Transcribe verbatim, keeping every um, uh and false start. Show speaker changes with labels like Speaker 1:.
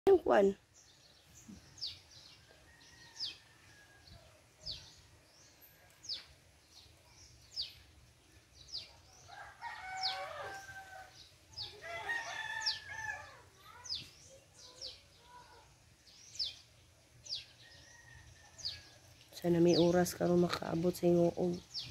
Speaker 1: Yung kwan. Sana may oras karon makaabot sa ingoog.